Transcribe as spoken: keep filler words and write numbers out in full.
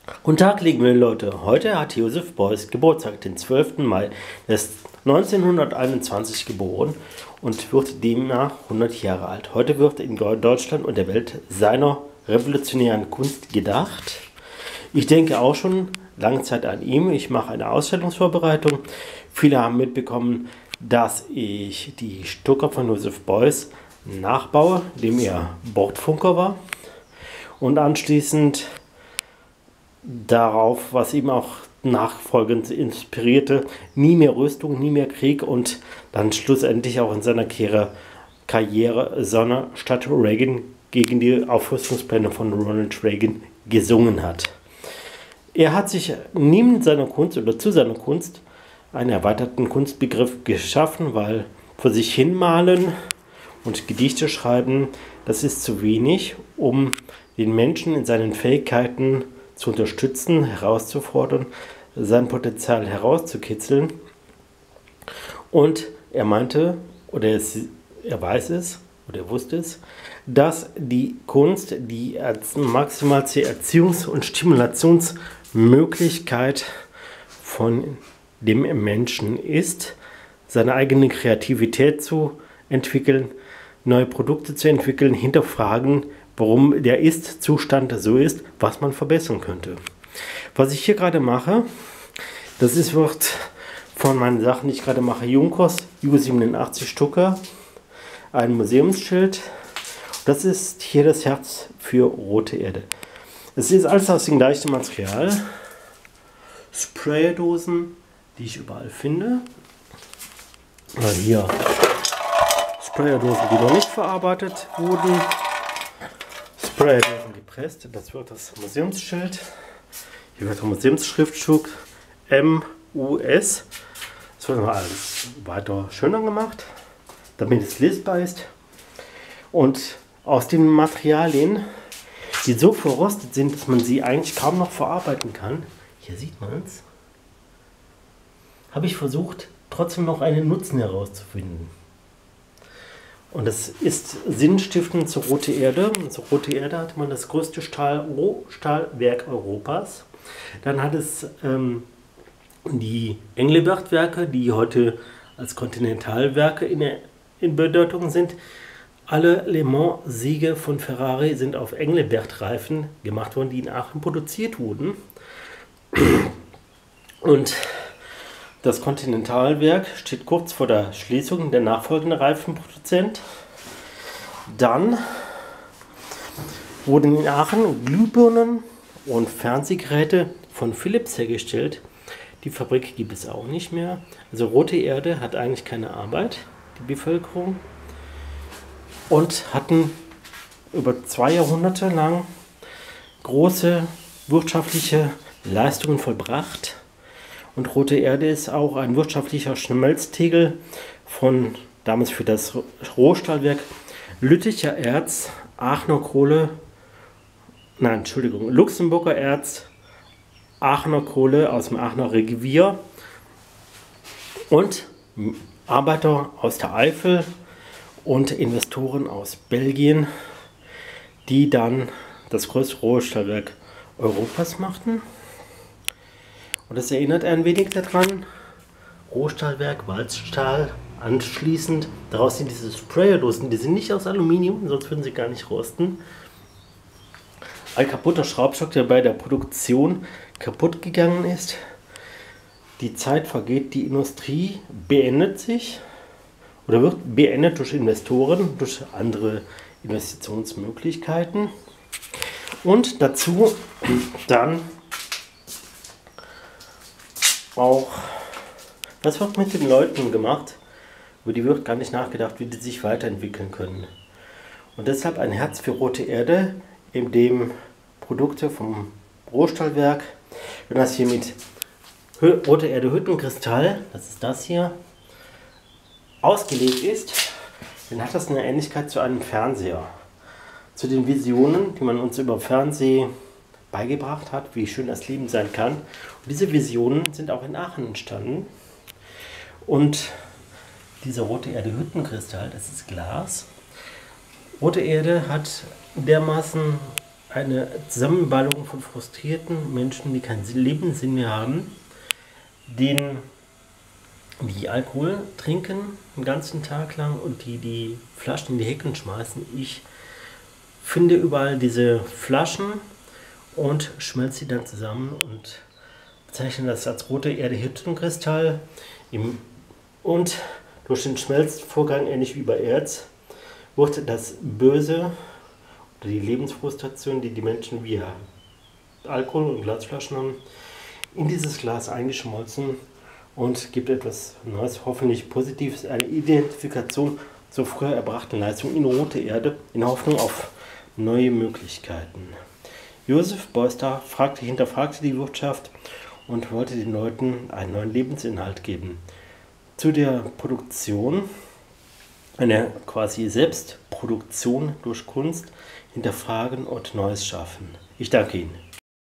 Guten Tag, liebe Leute. Heute hat Joseph Beuys Geburtstag, den zwölften Mai. Er ist neunzehnhunderteinundzwanzig geboren und wird demnach hundert Jahre alt. Heute wird in Deutschland und der Welt seiner revolutionären Kunst gedacht. Ich denke auch schon lange Zeit an ihn. Ich mache eine Ausstellungsvorbereitung. Viele haben mitbekommen, dass ich die Stucker von Joseph Beuys nachbaue, dem er Bordfunker war. Und anschließend darauf, was ihm auch nachfolgend inspirierte, nie mehr Rüstung, nie mehr Krieg und dann schlussendlich auch in seiner Karriere, sondern statt Reagan gegen die Aufrüstungspläne von Ronald Reagan gesungen hat. Er hat sich neben seiner Kunst oder zu seiner Kunst einen erweiterten Kunstbegriff geschaffen, weil vor sich hin malen und Gedichte schreiben, das ist zu wenig, um den Menschen in seinen Fähigkeiten zu unterstützen, herauszufordern, sein Potenzial herauszukitzeln. Und er meinte, oder es, er weiß es, oder er wusste es, dass die Kunst die maximalste Erziehungs- und Stimulationsmöglichkeit von dem Menschen ist, seine eigene Kreativität zu entwickeln, neue Produkte zu entwickeln, hinterfragen, warum der Ist-Zustand so ist, was man verbessern könnte. Was ich hier gerade mache, das ist, wird von meinen Sachen, die ich gerade mache, Junkers U siebenundachtzig Stucker, ein Museumsschild. Das ist hier das Herz für Rote Erde. Es ist alles aus dem gleichen Material. Spraydosen, die ich überall finde. Oder hier Spraydosen, die noch nicht verarbeitet wurden. Spraydosen gepresst. Das wird das Museumsschild. Hier wird der Museumsschriftzug M U S. Das wird noch alles weiter schöner gemacht, damit es lesbar ist. Und aus den Materialien, die so verrostet sind, dass man sie eigentlich kaum noch verarbeiten kann, hier sieht man es, habe ich versucht, trotzdem noch einen Nutzen herauszufinden. Und das ist sinnstiftend zur Rote Erde. Zur Rote Erde hatte man das größte Stahl Rohstahlwerk Europas. Dann hat es ähm, die Engelbert-Werke, die heute als Kontinentalwerke in, in Bedeutung sind. Alle Le Mans-Siege von Ferrari sind auf Engelbert-Reifen gemacht worden, die in Aachen produziert wurden. Und das Kontinentalwerk steht kurz vor der Schließung, der nachfolgende Reifenproduzent. Dann wurden in Aachen Glühbirnen und Fernsehgeräte von Philips hergestellt. Die Fabrik gibt es auch nicht mehr. Also Rote Erde hat eigentlich keine Arbeit, die Bevölkerung. Und hatten über zwei Jahrhunderte lang große wirtschaftliche Leistungen vollbracht. Und Rote Erde ist auch ein wirtschaftlicher Schmelztiegel von damals für das Rohstahlwerk Lütticher Erz, Aachener Kohle, nein, Entschuldigung, Luxemburger Erz, Aachener Kohle aus dem Aachener Revier und Arbeiter aus der Eifel und Investoren aus Belgien, die dann das größte Rohstahlwerk Europas machten. Und das erinnert ein wenig daran, Rohstahlwerk, Walzstahl, anschließend, daraus sind diese Sprayerdosen, die sind nicht aus Aluminium, sonst würden sie gar nicht rosten. Ein kaputter Schraubstock, der bei der Produktion kaputt gegangen ist. Die Zeit vergeht, die Industrie beendet sich oder wird beendet durch Investoren, durch andere Investitionsmöglichkeiten. Und dazu dann auch, was wird mit den Leuten gemacht, über die wird gar nicht nachgedacht, wie die sich weiterentwickeln können. Und deshalb ein Herz für Rote Erde, in dem Produkte vom Rohstahlwerk, wenn das hier mit Rote Erde Hüttenkristall, das ist das hier, ausgelegt ist, dann hat das eine Ähnlichkeit zu einem Fernseher. Zu den Visionen, die man uns über Fernsehen beigebracht hat, wie schön das Leben sein kann. Und diese Visionen sind auch in Aachen entstanden. Und dieser Rote Erde Hüttenkristall, das ist Glas. Rote Erde hat dermaßen eine Zusammenballung von frustrierten Menschen, die keinen Lebenssinn mehr haben, denen die Alkohol trinken den ganzen Tag lang und die die Flaschen in die Hecken schmeißen. Ich finde überall diese Flaschen und schmelze sie dann zusammen und bezeichne das als rote Erde-Hydrogenkristall. Und durch den Schmelzvorgang, ähnlich wie bei Erz, wird das Böse oder die Lebensfrustration, die die Menschen via Alkohol und Glasflaschen haben, in dieses Glas eingeschmolzen und gibt etwas Neues, hoffentlich Positives, eine Identifikation zur früher erbrachten Leistung in rote Erde, in Hoffnung auf neue Möglichkeiten. Joseph Beuys fragte, hinterfragte die Wirtschaft und wollte den Leuten einen neuen Lebensinhalt geben. Zu der Produktion, eine quasi Selbstproduktion durch Kunst, hinterfragen und Neues schaffen. Ich danke Ihnen.